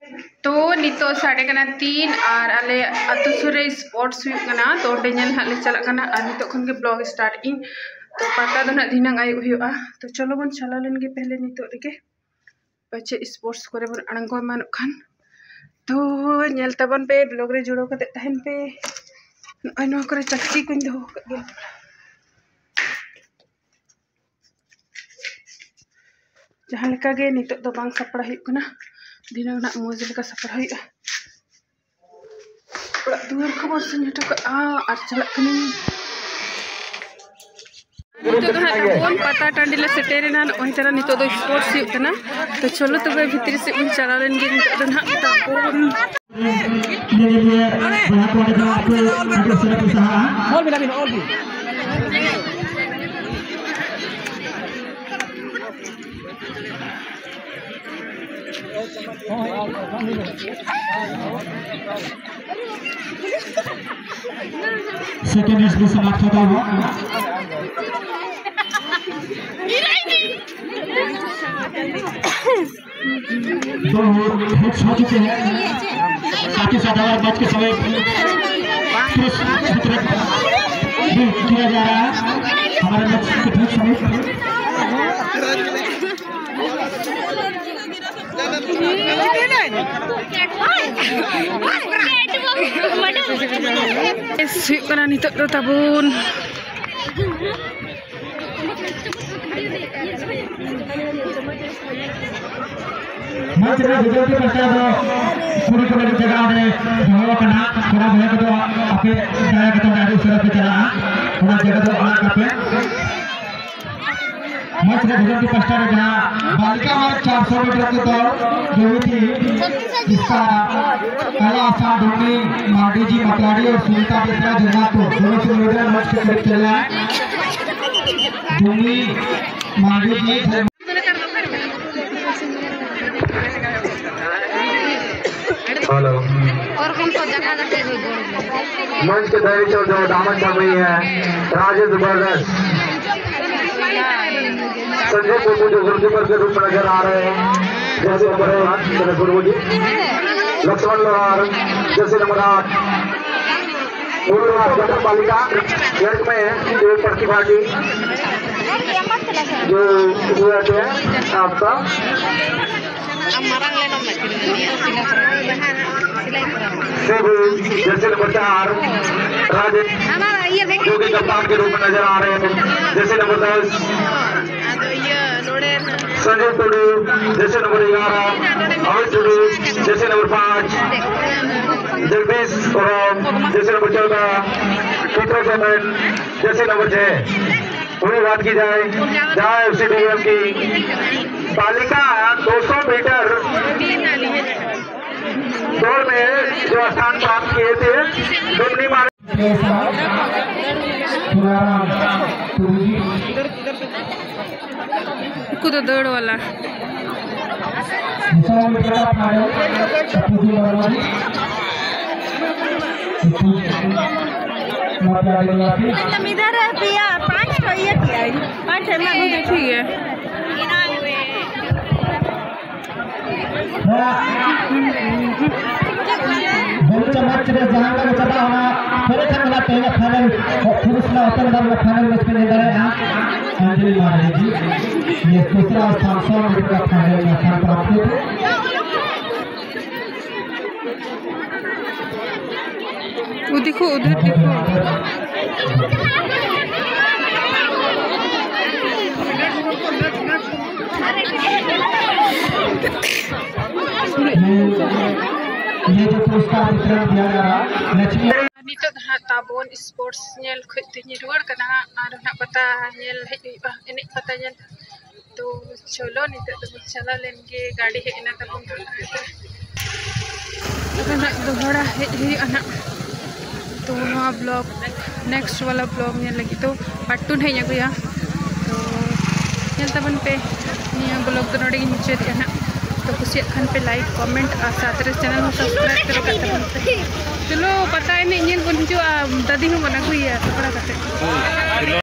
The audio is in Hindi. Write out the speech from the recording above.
तो नितो साढ़े कना 3 और आले अतु सुरे स्पोर्ट्स हुई कना तो डेंजल हाले चला कना और नितो खन के ब्लॉग स्टार्ट इन तो पता दो ना दिनंग आयु हुआ तो चलो बन चला लेन के पहले नितो रेके बच्चे स्पोर्ट्स करे बन अड़ंगो मान खान तो नेल तबन पे ब्लॉग रे जुड़ो कते तहन पे अनो करे चक्की कुन दो जहाँ लेका गे नितो दो बांग सपड़ा हुई कना दिनंग ना मोज लेका सपड़ा हुई ओड़ा दुआर को बस नेटो का आर चला कनी नितो तो हाथ बोन पता टांडिला सेटेरेना ओही तरह नितो दो स्पोर्ट्स हुई कना तो चलो तो भीतर से उन चला लेन गे नितो दो ना तापोन सेकेंड इनिंग्स भी समाप्त होता हुआ दो हिट्स हो चुके हैं साथ ही साथ मैच के समय किया जा रहा है हमारे मैच के ठीक समय kena nitok do tabun मंच में विजय के पश्चात पूरी कमेटी जगह में भाव करना थोड़ा भय तो आपके जाया के तो गाड़ी सड़क पे चला थोड़ा जगह तो आना का पे मंच में विजय के पश्चात जहां बालिका में 400 मीटर की दौड़ जो हुई थी जिसका पहला स्थान धोनी मांडी जी मतलाड़ी और सुनीता बेसरा जन्नाथपुर दोनों से मीटर मंच के करीब चल रहा है धोनी मांडी जी हेलो और कौन सा जगह मंच के दायरे जो दामन चल रही है राजेश ब्रदर्स संजय मुर्मू जो गोलकीपर के रूप में नजर आ रहे हैं जैसे नंबर 1 मुर्मू जी लक्ष्मण लोहार जैसे नंबर 8 नगर पालिका वर्ग में जो प्रतिभा की जो है आपका जैसे नंबर 4 राजेश जो कि कप्तान के रूप में नजर आ रहे हैं जैसे नंबर 10 संजय टुडू जैसे नंबर 11 अमित टुडू जैसे नंबर 5 जगदीश ओराम जैसे नंबर 14 पीटर चंदन जैसे नंबर 6 पूरी बात की जाए जहाँ एफसीडीएम की बालिका 200 मीटर दौड़ में जो स्थान प्राप्त किए थे कूद दौड़ वाला इधर है पिया 5 तो ये किया 5 है मैं ठीक है मैच जहां का चला होना फिर खंगला पहले फाइनल पुरुष में ओपन दल फाइनल मैच में निकले हैं अंजलि मारे जी ये दूसरा स्थान 100 मीटर का फाइनल में स्थान प्राप्त किया वो देखो उधर देखो ये जो पुरस्कार वितरण किया जा रहा नितो ताबोन स्पोर्ट्स नेल खितनी रुआर कना आर ना पता नेल हेबा एने पता नेल तो चलो नितो तो चला लेंगे गाड़ी है ना तब ना दोहरा है अना तो ना ब्लॉग नेक्स्ट वाला ब्लॉग नेल लगी तो पार्ट 2 है गया तो नेल तबन पे निया ब्लॉग तो नोडे नीचे दिया ना तो कुछ खान पे लाइक कमेंट और साथ में चैनल में सब्सक्राइब करो चलो पता है नहीं बन जो दादी हूँ बना हुई है तो